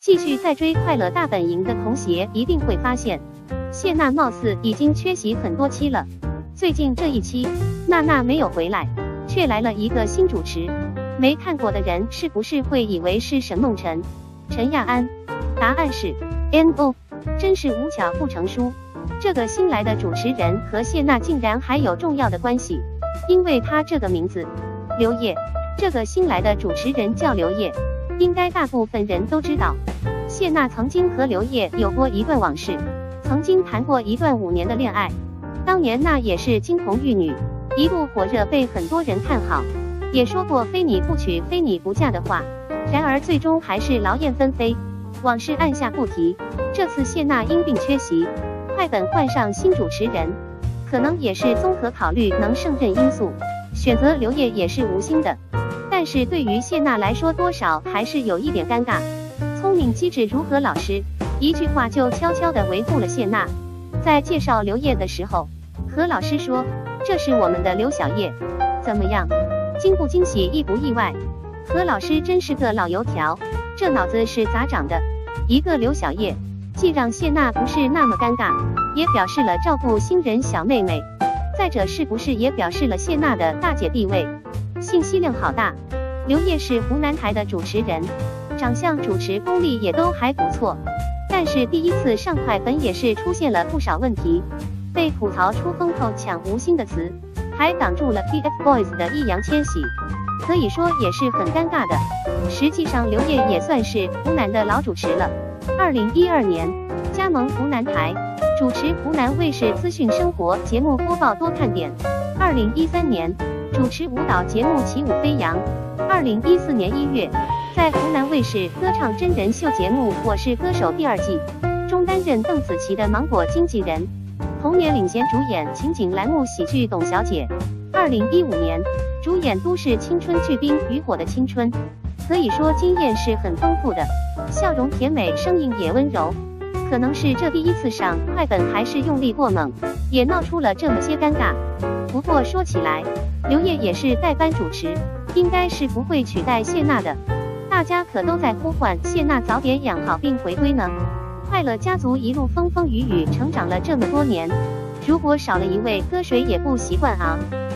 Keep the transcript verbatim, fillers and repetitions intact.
继续在追《快乐大本营》的同学一定会发现，谢娜貌似已经缺席很多期了。最近这一期，娜娜没有回来，却来了一个新主持。没看过的人是不是会以为是沈梦辰、陈亚安？答案是 N O， 真是无巧不成书。这个新来的主持人和谢娜竟然还有重要的关系，因为他这个名字刘烨，这个新来的主持人叫刘烨，应该大部分人都知道。谢娜曾经和刘烨有过一段往事，曾经谈过一段五年的恋爱，当年那也是金童玉女，一度火热，被很多人看好，也说过非你不娶非你不嫁的话，然而最终还是劳燕分飞，往事按下不提。这次谢娜因病缺席，快本换上新主持人，可能也是综合考虑能胜任因素，选择刘烨也是无心的。但是对于谢娜来说，多少还是有一点尴尬。聪明机智如何老师一句话就悄悄地维护了谢娜。在介绍刘烨的时候，何老师说：“这是我们的刘小叶，怎么样？惊不惊喜，意不意外？”何老师真是个老油条，这脑子是咋长的？一个刘小叶，既让谢娜不是那么尴尬，也表示了照顾新人小妹妹。再者，是不是也表示了谢娜的大姐地位？信息量好大。刘烨是湖南台的主持人，长相、主持功力也都还不错，但是第一次上快本也是出现了不少问题，被吐槽出风头、抢无心的词，还挡住了 T F BOYS 的易烊千玺，可以说也是很尴尬的。实际上，刘烨也算是湖南的老主持了。二零一二年加盟湖南台，主持湖南卫视资讯生活节目播报多看点。二零一三年主持舞蹈节目起舞飞扬。二零一四年一月，在湖南卫视歌唱真人秀节目《我是歌手》第二季中担任邓紫棋的芒果经纪人，同年领衔主演情景栏目喜剧《董小姐》。二零一五年主演都市青春剧《冰与火的青春》，可以说经验是很丰富的，笑容甜美，声音也温柔。可能是这第一次上快本还是用力过猛，也闹出了这么些尴尬。不过说起来，刘烨也是代班主持，应该是不会取代谢娜的。大家可都在呼唤谢娜早点养好并回归呢。快乐家族一路风风雨雨成长了这么多年，如果少了一位，搁谁也不习惯啊。